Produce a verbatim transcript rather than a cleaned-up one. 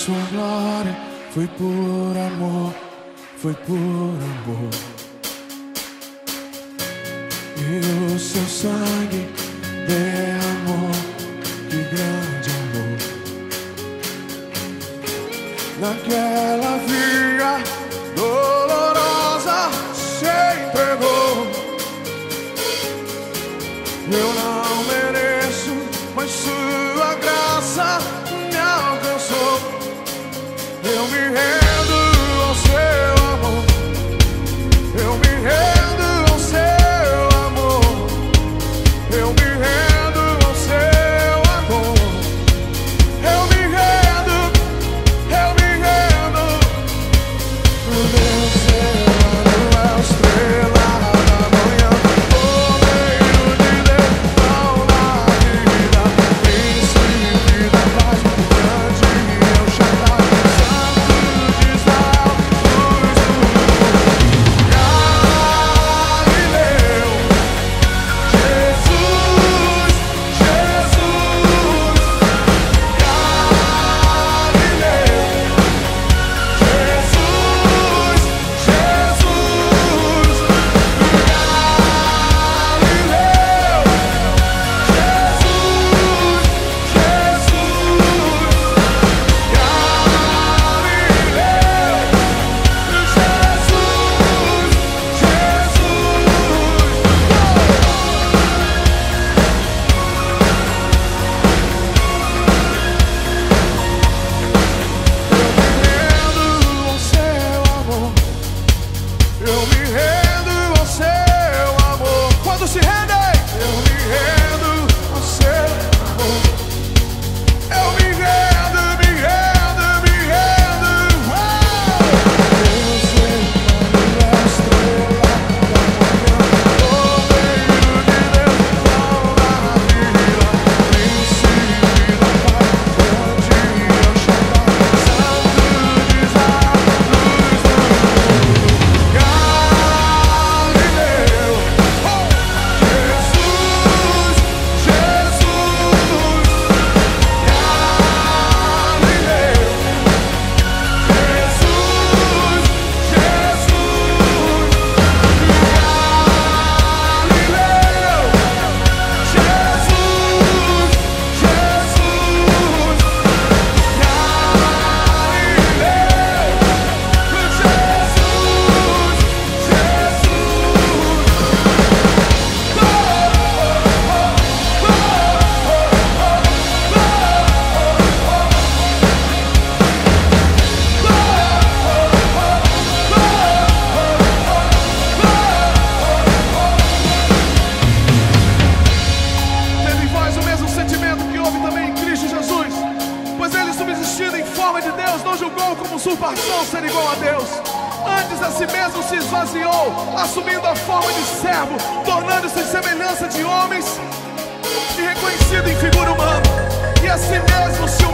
sua glória, foi por amor, foi por amor. E o seu sangue derramou, que grande amor. Naquela via dolorosa se entregou. Eu não mereço, mas sua graça me alcançou. Eu me rendo ao seu amor, eu me rendo ao seu amor, eu me rendo ao seu amor, eu me rendo, eu me rendo. Meu Deus, seu é a estrela da manhã, bombeiro de Deus na vida, príncipe da paz, grande El Shaddai, Santo de Israel, luz do mundo, Galileu, Jesus, Jesus, Galileu, Jesus, Jesus, Galileu, Jesus, eu me rendo ao seu amor. Quando se rendem, eu me rendo ao seu amor. Eu me rendo, me rendo, me rendo. Deus é a estrela da manhã, bombeiro de Deus na vida, príncipe da paz, grande El Shaddai, Santo de Israel, luz do mundo, Galileu, Jesus, Jesus, Galileu, Jesus, Jesus, Galileu, Jesus, Jesus, Teve em vós o mesmo sentimento que houve também em Cristo Jesus, pois ele, subsistindo em forma de Deus, não julgou como usurpação ser igual a Deus. Antes a si mesmo se esvaziou, assumindo a forma de servo, tornando-se em semelhança de homens e reconhecido em figura humana. E a si mesmo se